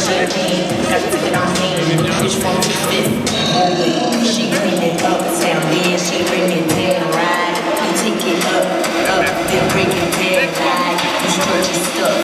Got to get on me. Bitch want to fit. She bring it uptown, then she bring it down, right? You take it up, then break it down, right? You stretch your stuff,